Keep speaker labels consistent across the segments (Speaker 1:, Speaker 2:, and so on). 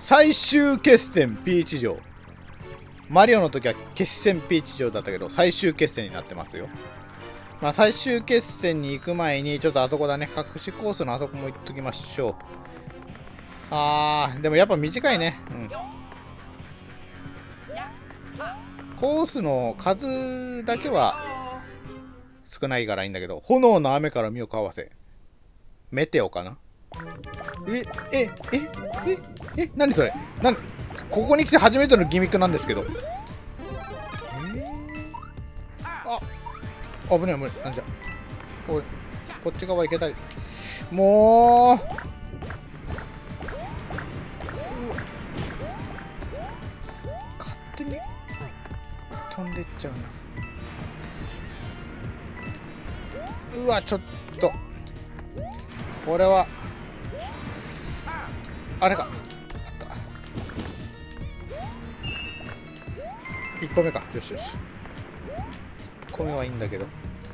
Speaker 1: 最終決戦ピーチ城。マリオの時は決戦ピーチ城だったけど、最終決戦になってますよ。まあ、最終決戦に行く前に、ちょっとあそこだね、隠しコースのあそこも行っときましょう。でもやっぱ短いね。うん。コースの数だけは少ないんだけど、炎の雨から身をかわせ。メテオかな。何それ。ここに来て初めてのギミックなんですけど。危ない。なんじゃ。こっち側行けたり。もう。勝手に飛んでっちゃうな。うわ、ちょっと。これは。あれか。1個目か。よし。1個目はいいんだけど。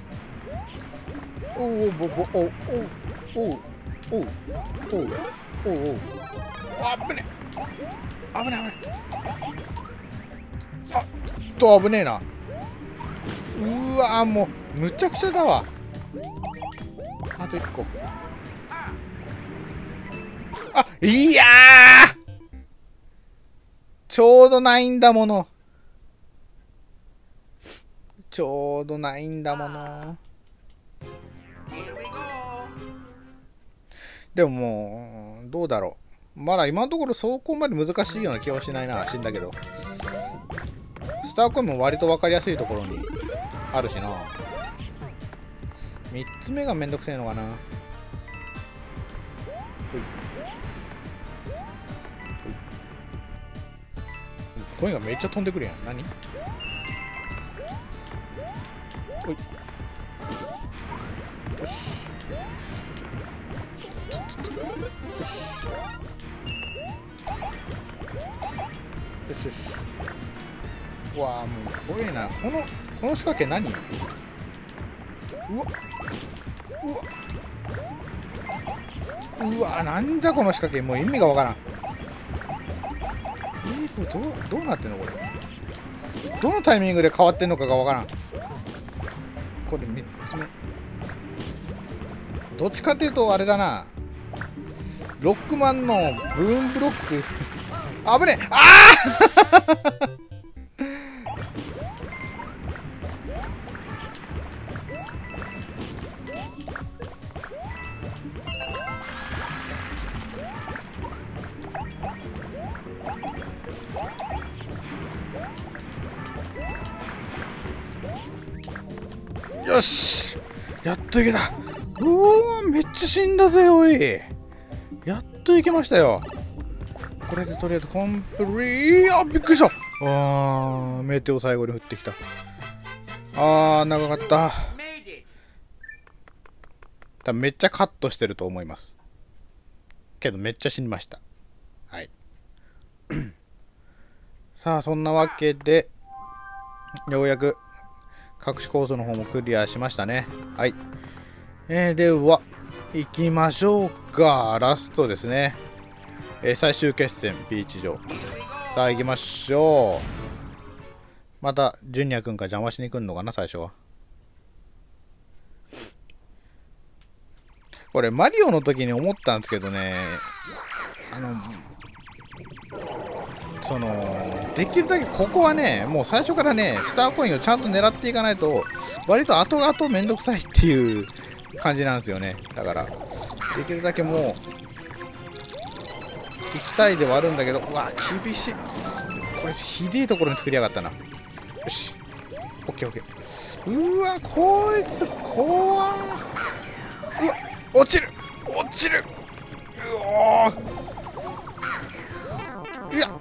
Speaker 1: あぶね危ねえな。うわもうむちゃくちゃだわ。あと1個。いやー、ちょうどないんだもの。でももうどうだろう。まだ今のところそこまで難しいような気はしないな。死んだけどスターコインも割と分かりやすいところにあるしな。3つ目がめんどくせえのかな。コインがめっちゃ飛んでくるやん。何。よし。うわあ、もう怖えな。この仕掛け何。うわなんだこの仕掛け。もう意味がわからん。これどうなってんのこれ。どのタイミングで変わってんのかがわからん。これ3つ目。どっちかっていうとあれだな。ロックマンのブーンブロック。危ねえ。よし、やっといけた。めっちゃ死んだぜおい。やっといけましたよ。これでとりあえずコンプリート。びっくりした。メテオ最後に降ってきた。長かった。多分めっちゃカットしてると思います。けどめっちゃ死にました。はい。さあそんなわけでようやく隠しコースの方もクリアしましたね。はい。では行きましょうか。ラストですね。最終決戦ピーチ城。さあ行きましょう。またジュニア君が邪魔しに来るのかな最初は。これマリオの時に思ったんですけどね、できるだけここはね、もう最初からねスターコインをちゃんと狙っていかないと割と後々めんどくさいっていう感じなんですよね。だからできるだけもう行きたいではあるんだけど、うわ厳しい。これひでえところに作りやがったな。よし、オッケーオッケー。うわこいつ怖っ。うわ落ちる。うおー、いや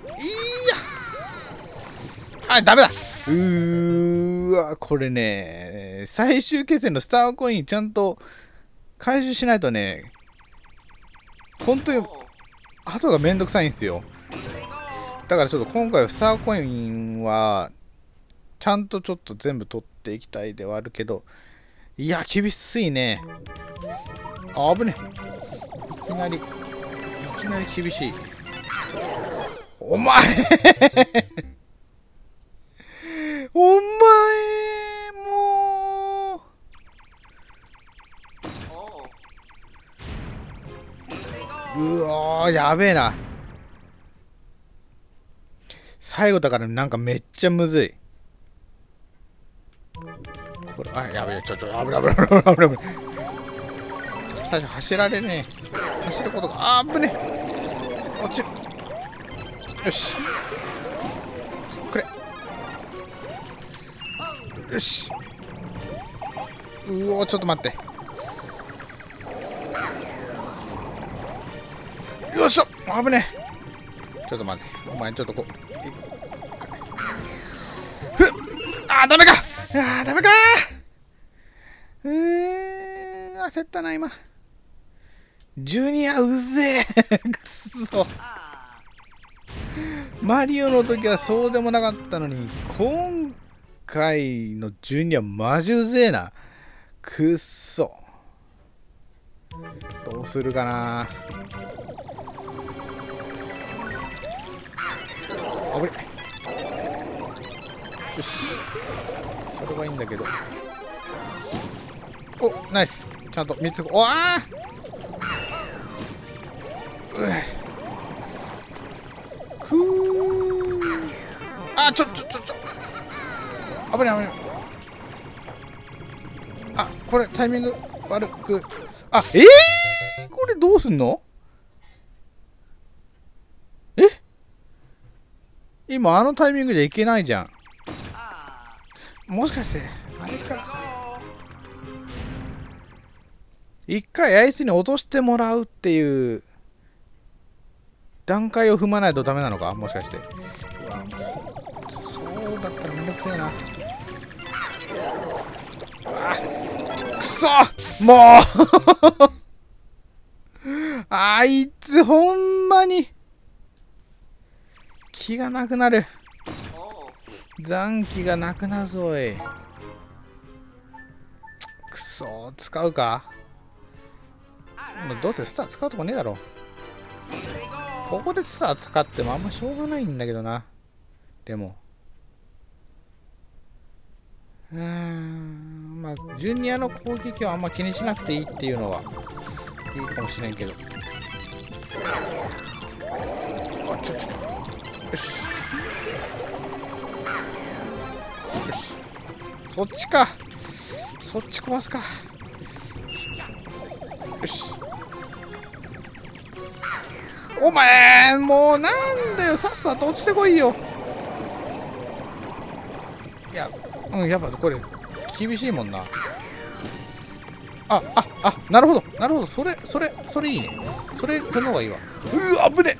Speaker 1: ダメだ。これね最終決戦のスターコインちゃんと回収しないとね本当に後がめんどくさいんですよ。だからちょっと今回はスターコインはちゃんとちょっと全部取っていきたいではあるけど、いや厳しいね。危ねえ。いきなり厳しい。 お前お前もう、うわー、やべえな。最後だからなんかめっちゃむずい。これ、あ、やべえ、ちょ、危ない危ない危ない危ない危ない。最初走られねえ。走ることが、あー、危ねえ。落ちる。よし。くれ。よし。うおー、ちょっと待って。よっしゃ、危ねえ。ちょっと待って。お前ちょっとこう。ふっ、あー、ダメか。あー、ダメかー。焦ったな、今。ジュニアうぜえくそ。マリオの時はそうでもなかったのに、今回のジュニアマジうぜえな。くっそ。どうするかな。あぶれ。よし。それはいいんだけど。お、ナイス。ちゃんと3つ。おあくー。あ、ちょ。危ない危ない。あ、これタイミング悪く。あ、これどうすんの？今あのタイミングじゃいけないじゃん。もしかしてあれか。一回あいつに落としてもらうっていう段階を踏まないとダメなのか、もしかして。うわ、そうだったらめんどくせえな。くそ、もうあいつほんまに気がなくなる。残機がなくなるぞい。くそ、使うか。どうせスター使うとこねえだろ。ここでスター使ってもあんましょうがないんだけどな。でもまあジュニアの攻撃はあんま気にしなくていいっていうのはいいかもしれんけど。あ、ちょよしよし、そっちか。そっち壊すか。よし。お前もうなんだよ、さっさと落ちてこいよ。いや、やっぱこれ厳しいもんな。なるほど、それいいね。それの方がいいわ。うわ、危ね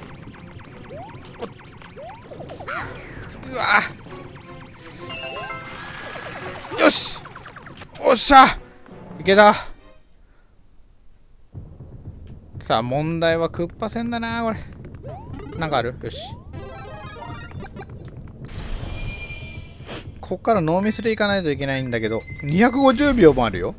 Speaker 1: え。うわ、よし、おっしゃ、いけた。さあ問題はクッパ戦だな。これなんかある？よし、こっからノーミスでいかないといけないんだけど、250秒もあるよ。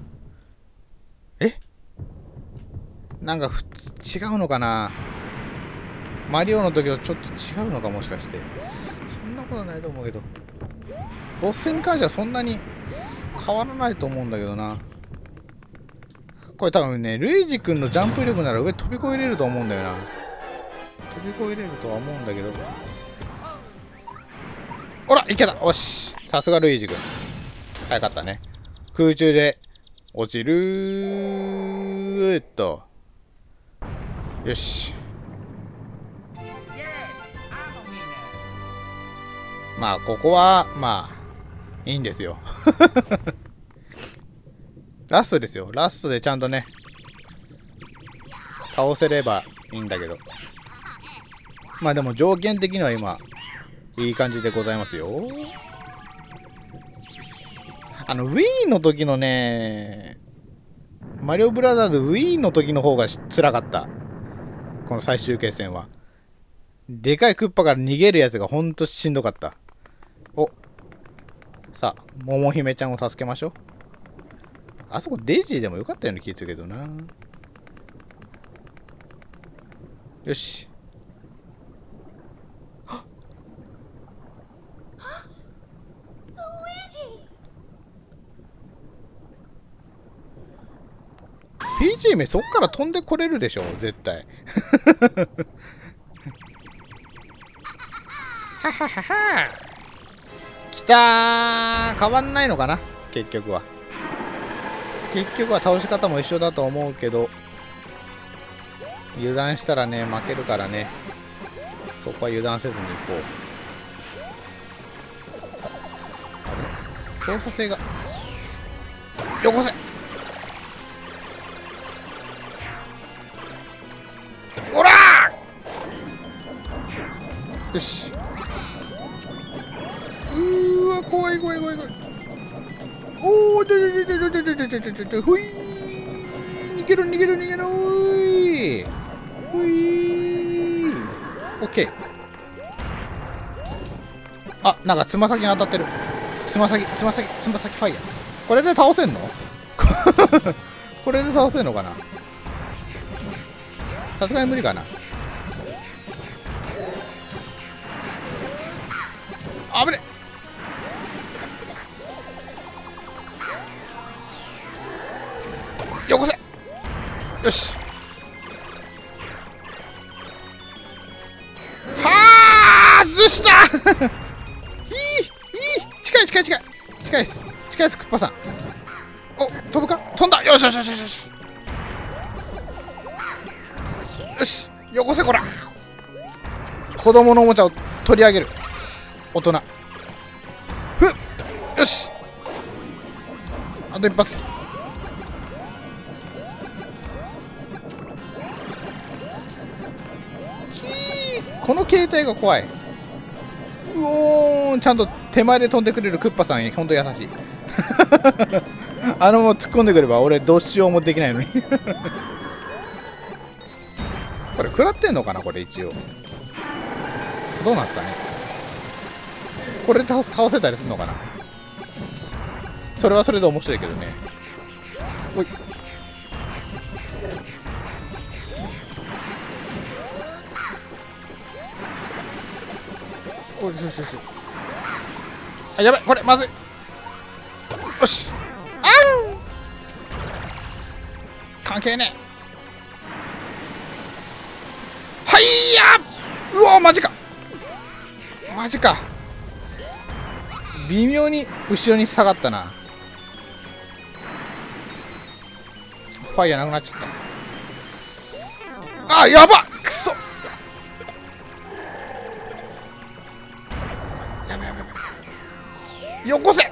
Speaker 1: なんか違うのかな。マリオの時とちょっと違うのか、もしかして。そんなことないと思うけど、ボス戦に関してはそんなに変わらないと思うんだけどな。これ多分ね、ルイージ君のジャンプ力なら上飛び越えれると思うんだよな。飛び越えれるとは思うんだけど。ほら、いけた。よし、さすがルイージ君。早かったね。空中で落ちるーっと。よし。まあここはまあいいんですよラストですよ。ラストでちゃんとね倒せればいいんだけど、まあでも条件的には今いい感じでございますよ。Wii の時のね、マリオブラザーズ Wii の時の方が辛かった。この最終決戦はでかいクッパから逃げるやつがほんとしんどかった。お、さあ桃姫ちゃんを助けましょう。あそこデイジーでもよかったような気がするけどな。よし、 ピーチ姫そっから飛んでこれるでしょ絶対。はははは。きたー。変わんないのかな結局は。結局は倒し方も一緒だと思うけど、油断したらね負けるからね、そこは油断せずに行こう。操作性がよこせ。おらー。よし。わ怖い怖い怖い怖い。おお、ほいー。逃げろ逃げろ逃げろーい。ほいー。オッケー。あ、なんかつま先に当たってる。つま先ファイヤー。これで倒せんの？これで倒せんのかな。さすがに無理かな。あぶね。よこせ。よし。はあずした。近い近い近い近いです。近いですクッパさん。お、飛ぶか。飛んだ。よしよしよしよしよし。よし、よこせこら。子供のおもちゃを取り上げる大人。ふっ。よし、あと一発。この携帯が怖い。うおー、ちゃんと手前で飛んでくれるクッパさん、ほんと優しい。あのまま突っ込んでくれば俺どうしようもできないのに。これ食らってんのかなこれ一応。どうなんすかねこれで倒せたりするのかな。それはそれで面白いけどね。おい。おいしよしよし。あ、やばいこれまずい。よし。あん関係ねえ。はいや。うわマジかマジか。微妙に後ろに下がったな。ファイヤーなくなっちゃった。あ、やばっくそ。やばいやばいやばい。よこせ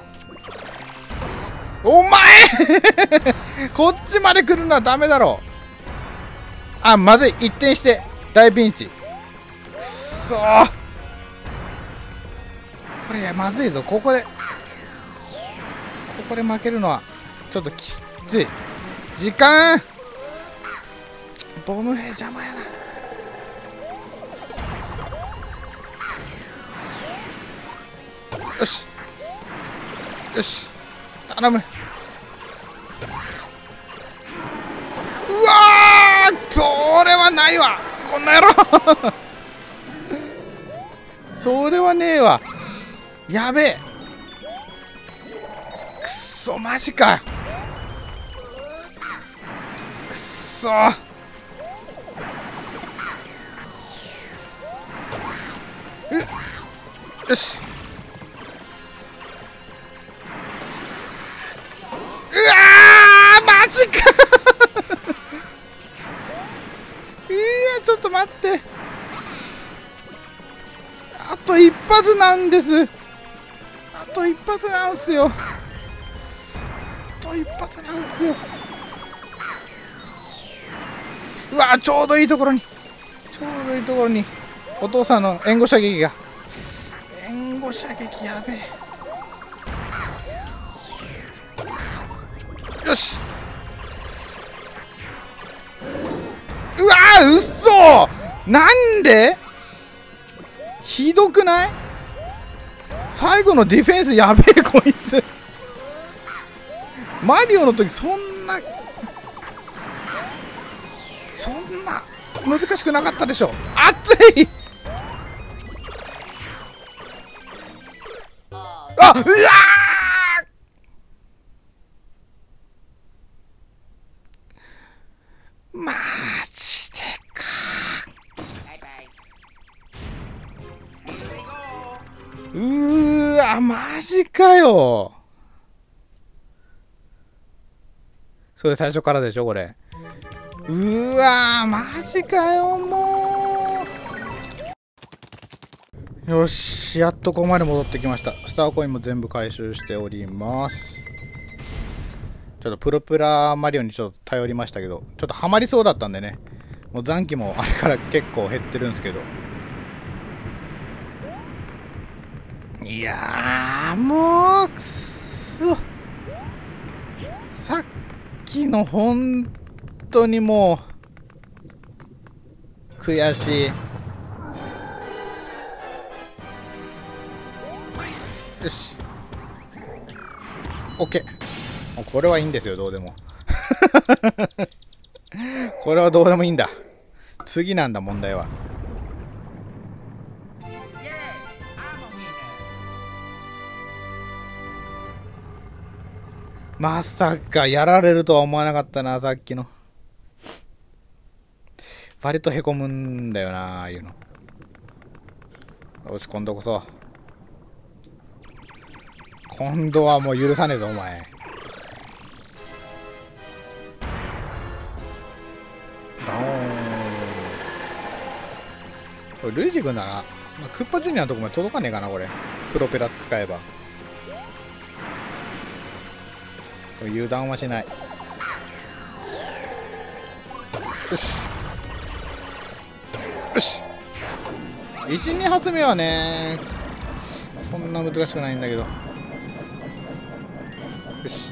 Speaker 1: お前。こっちまで来るのはダメだろう。あ、まずい。一転して大ピンチ。くそー。これまずいぞ。ここで負けるのはちょっときつい。時間ボム兵邪魔やな。よしよし頼む。うわーそれはないわこんな野郎。それはねえわ。やべえくっそマジか。くっそよし。うわーマジか。いやちょっと待って。あと一発なんです。あと一発なんすよ。あと一発なんすよ。うわちょうどいいところにお父さんの援護射撃が。援護射撃やべえ。よし。うわーうっそ。なんでひどくない。最後のディフェンスやべえこいつ。マリオの時そんな難しくなかったでしょ。熱い。あ、うわーわ、マジかよ。それ最初からでしょ、これ。マジかよ、もう。よし、やっとここまで戻ってきました。スターコインも全部回収しております。ちょっとプロペラマリオにちょっと頼りましたけど、ちょっとハマりそうだったんでね。もう残機もあれから結構減ってるんですけど。いやー、もう、くっそ。さっきの本当にもう、悔しい。よし。OK。もうこれはいいんですよ、どうでも。これはどうでもいいんだ。次なんだ、問題は。まさかやられるとは思わなかったな、さっきの。割とへこむんだよな、ああいうの。よし、今度こそ。今度はもう許さねえぞ、お前。ダオーン。これ、ルイージ君なら、クッパジュニアのとこまで届かねえかな、これ。プロペラ使えば。油断はしない。よし。よし。1、2発目はね、そんな難しくないんだけど。よし。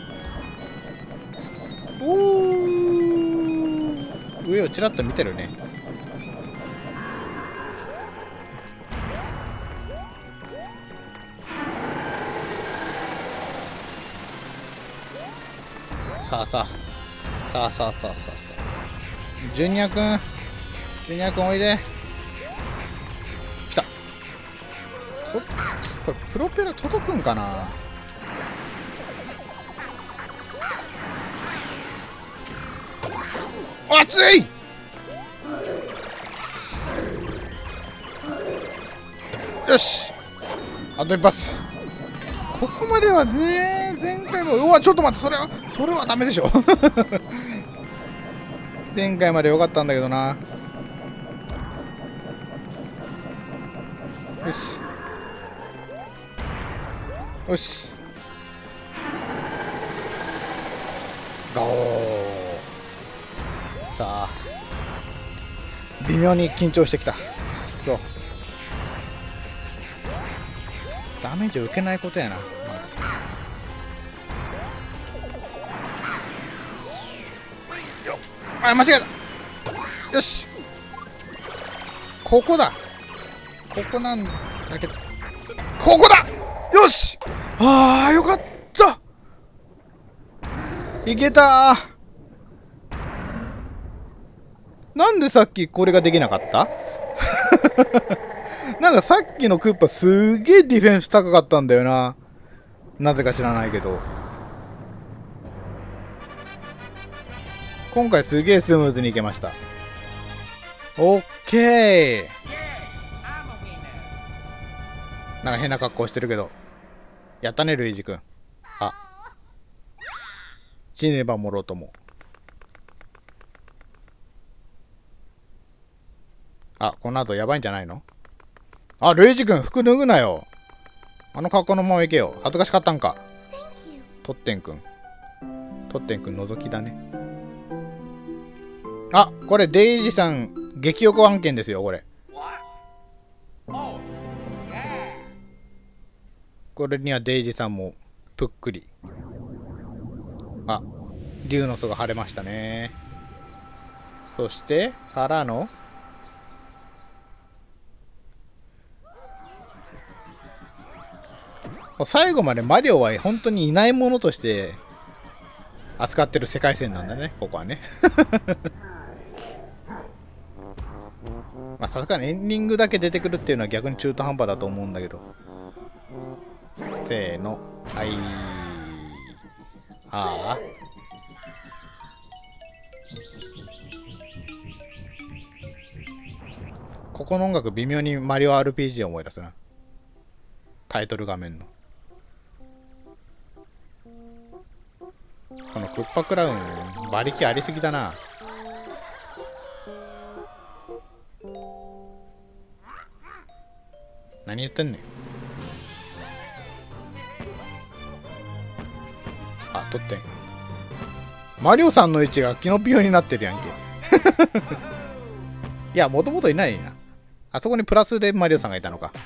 Speaker 1: 上をちらっと見てるね。さあさあ。さあさあさあさあさあ。ジュニア君。ジュニア君おいで。来た。これプロペラ届くんかな。熱い。よし、あと一発。ここまではね、前回も、うわ、ちょっと待って、それはダメでしょ。前回まで良かったんだけどな。よし。よし。ゴー。さあ。微妙に緊張してきた。くっそ。ダメージを受けないことやな。まずよっ。あ、間違えた。よし。ここだ。ここなんだけど。ここだ。よし。ああ、よかった。いけた。なんでさっきこれができなかった？なんかさっきのクッパすげえディフェンス高かったんだよな。なぜか知らないけど。今回すげえスムーズにいけました。オッケー。なんか変な格好してるけど。やったね、ルイージ君。あ。死ねばもろとも。あ、この後やばいんじゃないの？あ、ルイージ君、服脱ぐなよ。あの格好のまま行けよ。恥ずかしかったんか。トッテン君。トッテン君覗きだね。あ、これデイジさん激横案件ですよ、これ。これにはデイジさんもぷっくり。あ、竜の巣が晴れましたね。そしてからの最後までマリオは本当にいないものとして扱ってる世界線なんだね、ここはね。まあさすがにエンディングだけ出てくるっていうのは逆に中途半端だと思うんだけど。せーの、はい。ああ。ここの音楽微妙にマリオ RPG を思い出すな。 タイトル画面の。このクッパクラウン、馬力ありすぎだな。何言ってんねん。あ、取ってん。マリオさんの位置がキノピオになってるやんけ。いや、もともといないな。あそこにプラスでマリオさんがいたのか。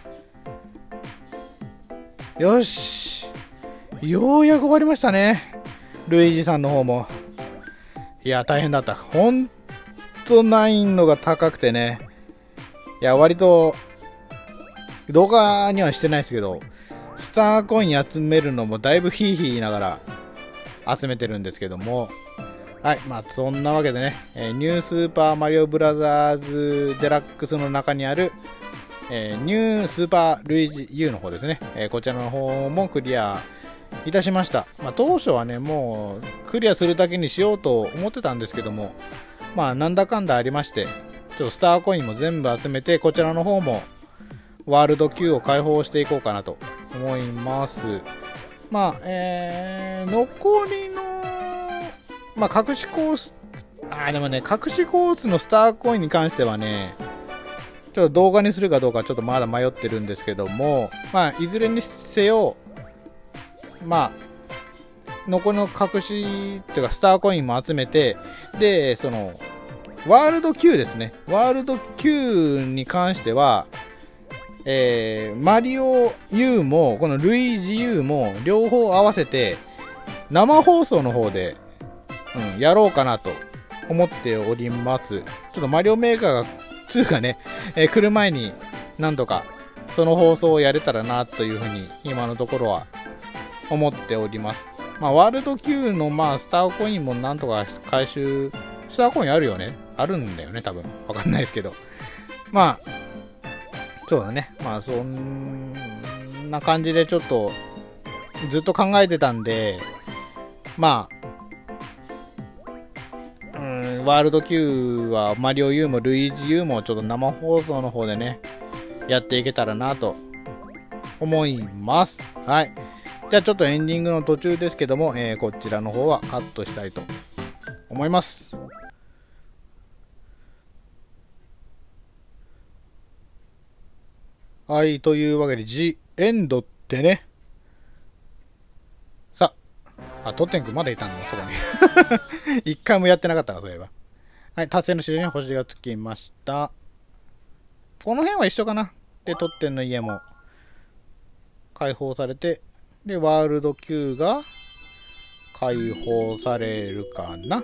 Speaker 1: よし。ようやく終わりましたね。ルイージさんの方も。いや、大変だった。ほんと難易度が高くてね。いや、割と、動画にはしてないですけど、スターコイン集めるのもだいぶヒーヒー言いながら集めてるんですけども。はい、まあそんなわけでね、ニュースーパーマリオブラザーズデラックスの中にある、ニュースーパールイージ U の方ですね、こちらの方もクリアいたしました。まあ、当初はね、もうクリアするだけにしようと思ってたんですけども、まあなんだかんだありまして、ちょっとスターコインも全部集めて、こちらの方もワールド Q を開放していこうかなと思います。まあ、残りのまあ、隠しコース、でもね、隠しコースのスターコインに関してはね、ちょっと動画にするかどうかちょっとまだ迷ってるんですけども、まあ、いずれにせよ、まあ、残りの隠しっていうか、スターコインも集めて、で、その、ワールド Q ですね。ワールド Q に関しては、マリオ U も、このルイージ U も、両方合わせて、生放送の方で、やろうかなと思っております。ちょっとマリオメーカーが2がね、来る前に何とかその放送をやれたらなというふうに今のところは思っております。まあ、ワールド Q のまあスターコインもなんとか回収、スターコインあるよね、あるんだよね、多分わかんないですけど、まあそうだね、まあそんな感じでちょっとずっと考えてたんで、まあワールド Q はマリオ U もルイージ U もちょっと生放送の方でね、やっていけたらなと思います。はい。じゃあちょっとエンディングの途中ですけども、こちらの方はカットしたいと思います。はい、というわけで、ジ・エンドってね。さあ、トッテン君まだいたんだ、そこに。一回もやってなかったな、そういえば。はい、達成の印に星がつきました。この辺は一緒かな。で、トッテンの家も解放されて、で、ワールド Q が解放されるかな。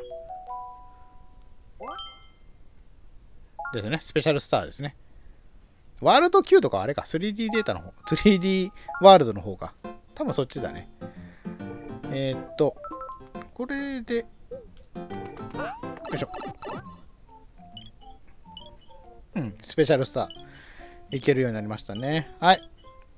Speaker 1: ですね、スペシャルスターですね。ワールド Q とかあれか、3D データの方、3D ワールドの方か。多分そっちだね。これで、よいしょ。スペシャルスター、いけるようになりましたね。はい。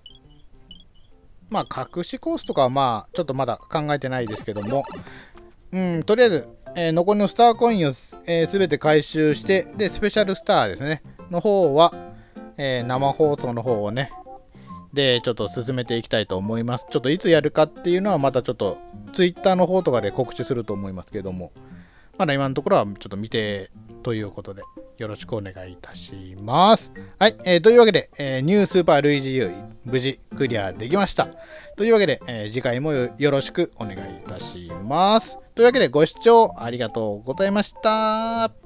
Speaker 1: まあ、隠しコースとかはまあ、ちょっとまだ考えてないですけども、とりあえず、残りのスターコインをすべて回収して、で、スペシャルスターですね、の方は、生放送の方をね、で、ちょっと進めていきたいと思います。ちょっといつやるかっていうのは、またちょっと、Twitter の方とかで告知すると思いますけども、まだ今のところはちょっと未定ということで、よろしくお願いいたします。はい、というわけで、ニュースーパールイージ U 無事クリアできました。というわけで、次回もよろしくお願いいたします。というわけでご視聴ありがとうございました。